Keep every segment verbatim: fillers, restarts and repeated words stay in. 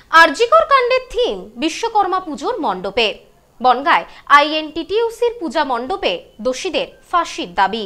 আরজিকর কাণ্ডের থিম বিশ্বকর্মা পুজোর মণ্ডপে। বনগাঁয় আইএনটিটিইউসির পূজা মণ্ডপে দোষীদের ফাঁসির দাবি।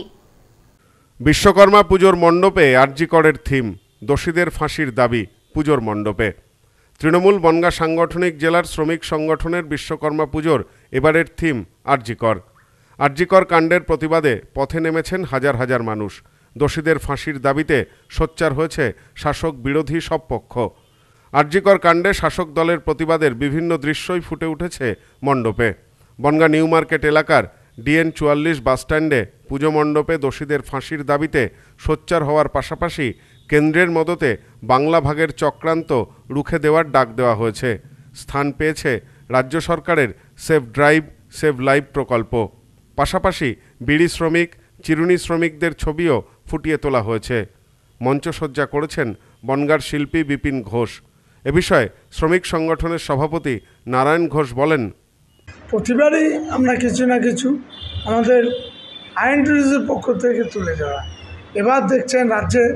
বিশ্বকর্মা পুজোর মণ্ডপে আরজিকরের থিম দোষীদের ফাঁসির দাবি পুজোর মণ্ডপে। তৃণমূল বনগাঁ সাংগঠনিক জেলার শ্রমিক সংগঠনের বিশ্বকর্মা পুজোর এবারের থিম আরজিকর। আরজিকর কাণ্ডের প্রতিবাদে পথে নেমেছেন হাজার হাজার মানুষ। দোষীদের ফাঁসির দাবিতে সোচ্চার হয়েছে শাসক বিরোধী সব পক্ষ। আরজিকর কাণ্ডে শাসক দলের প্রতিবাদের বিভিন্ন দৃশ্যই ফুটে উঠেছে মণ্ডপে। বনগাঁ নিউ মার্কেট এলাকার ডিএন চুয়াল্লিশ বাসস্ট্যান্ডে পুজো মণ্ডপে দোষীদের ফাঁসির দাবিতে সোচ্চার হওয়ার পাশাপাশি কেন্দ্রের মদতে বাংলা ভাগের চক্রান্ত রুখে দেওয়ার ডাক দেওয়া হয়েছে। স্থান পেয়েছে রাজ্য সরকারের সেভ ড্রাইভ সেভ লাইভ প্রকল্প। পাশাপাশি বিড়ি শ্রমিক, চিরুনি শ্রমিকদের ছবিও ফুটিয়ে তোলা হয়েছে। মঞ্চসজ্জা করেছেন বনগাঁর শিল্পী বিপিন ঘোষ। এ বিষয়ে শ্রমিক সংগঠনের সভাপতি নারায়ণ ঘোষ বলেন, প্রতিবারই আমরা কিছু না কিছু আমাদের আইএনটিটিইউসির পক্ষ থেকে তুলে দেওয়া। এবার দেখছেন রাজ্যে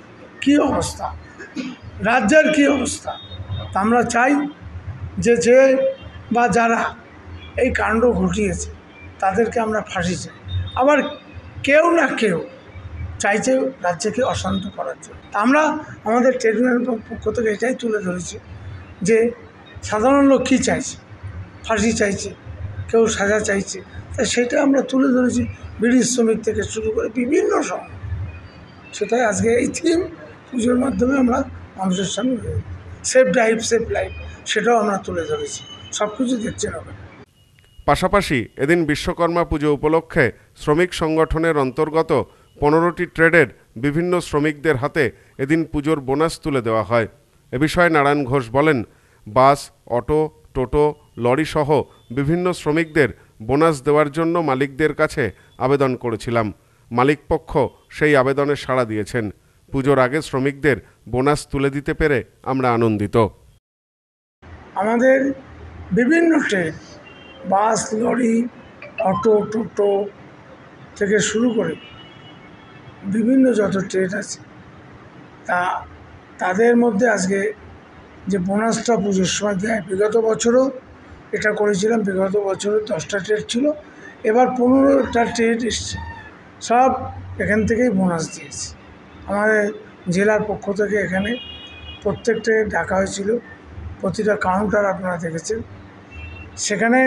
কি অবস্থা, রাজ্যের কি অবস্থা। আমরা চাই যে যে বা যারা এই কাণ্ড ঘটিয়েছে তাদেরকে আমরা ফাঁসি চাই। আবার কেউ না কেউ চাইছে রাজ্যকে অশান্ত করার জন্য। আমরা আমাদের ট্রেড ইউনিয়নের পক্ষ থেকে এটাই তুলে ধরেছি যে সাধারণ লোক কী চাইছে, ফাঁসি চাইছে, কেউ সাজা চাইছে। তাই সেটা আমরা তুলে ধরেছি বিড়ি শ্রমিক থেকে শুরু করে বিভিন্ন সময়। সেটাই আজকে এই থিম পুজোর মাধ্যমে আমরা মানুষের সামনে সেফ ড্রাইভ সেফ লাইফ সেটাও আমরা তুলে ধরেছি। সব কিছু দেখছেন হবে। পাশাপাশি এদিন বিশ্বকর্মা পুজো উপলক্ষে শ্রমিক সংগঠনের অন্তর্গত পনেরোটি ট্রেডের বিভিন্ন শ্রমিকদের হাতে এদিন পুজোর বোনাস তুলে দেওয়া হয়। এ বিষয়ে নারায়ণ ঘোষ বলেন, বাস, অটো, টোটো, লরি সহ বিভিন্ন শ্রমিকদের বোনাস দেওয়ার জন্য মালিকদের কাছে আবেদন করেছিলাম। মালিকপক্ষ সেই আবেদনে সাড়া দিয়েছেন। পুজোর আগে শ্রমিকদের বোনাস তুলে দিতে পেরে আমরা আনন্দিত। আমাদের বিভিন্ন ট্রেড, বাস, লরি, অটো, টোটো থেকে শুরু করে বিভিন্ন যত ট্রেড আছে তা তাদের মধ্যে আজকে যে বোনাসটা পুজোর সময় দেয়, বিগত বছরও এটা করেছিলাম। বিগত বছরও দশটা ট্রেড ছিল, এবার পনেরোটা ট্রেড এসছে। সব এখান থেকেই বোনাস দিয়েছে। আমাদের জেলার পক্ষ থেকে এখানে প্রত্যেকটা ডাকা হয়েছিল, প্রতিটা কাউন্টার আপনারা দেখেছেন। সেখানে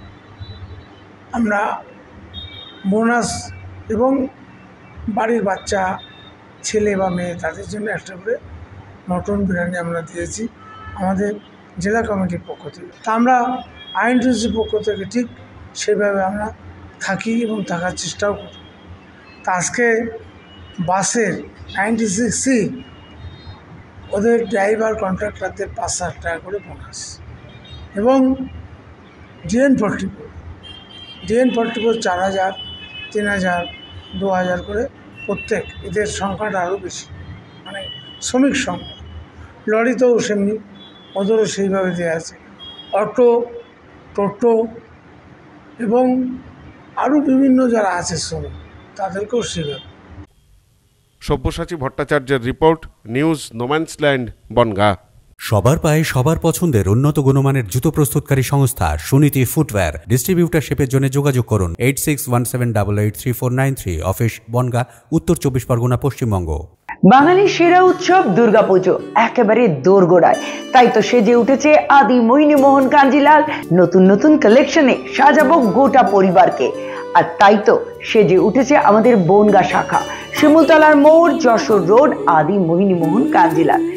আমরা বোনাস এবং বাড়ির বাচ্চা, ছেলে বা মেয়ে তাদের জন্য একটা করে মটন বিরিয়ানি আমরা দিয়েছি আমাদের জেলা কমিটির পক্ষ থেকে। তা আমরা আইএনটিটিইউসির পক্ষ থেকে ঠিক সেভাবে আমরা থাকি এবং থাকার চেষ্টাও করি। তা আজকে বাসের নাইনটি সিক্স সি ওদের ড্রাইভার কন্ট্রাক্টরদের পাঁচ হাজার টাকা করে বোনাস, এবং DN forty four DN forty four চার হাজার, তিন হাজার, দু হাজার করে প্রত্যেক। এদের সংখ্যাটা আরও বেশি, মানে শ্রমিক সংখ্যা। লরিতেও সেমনি, ওদেরও সেইভাবে দেওয়া আছে। অটো, টোটো এবং আরও বিভিন্ন যারা আছে শ্রমিক তাদেরকেও সেভাবে। সব্যসাচী ভট্টাচার্যের রিপোর্ট, নিউজ নোম্যান্সল্যান্ড, বনগাঁ। সবার পায়ে সবার পছন্দের উন্নত গুণমানের জুতো প্রস্তুতকারী সংস্থা সুনীতি ফুটওয়্যার। ডিস্ট্রিবিউটারশিপের জন্য যোগাযোগ করুন eight six one seven double eight three four nine three. Office Bangaon, Uttar Chabbish Pargana, Paschimbanga. বাঙালির সেরা উৎসব দুর্গাপুজো একেবারে দোরগোড়ায়, তাই তো সেজে উঠেছে আদি মোহিনী মোহন কাঞ্জিলাল। নতুন নতুন কালেকশনে সাজাবো গোটা পরিবারকে। আর তাই তো সেজে উঠেছে আমাদের বনগাঁ শাখা, শিমুলতলার মোড়, যশোর রোড, আদি মোহিনী মোহন কাঞ্জিলাল।